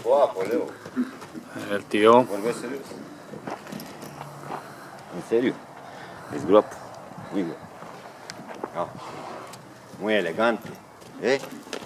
O apă, Leo. El tío. Vorbesc serios. În seriu. Ești groapă. Uite. Muy elegante. Eh?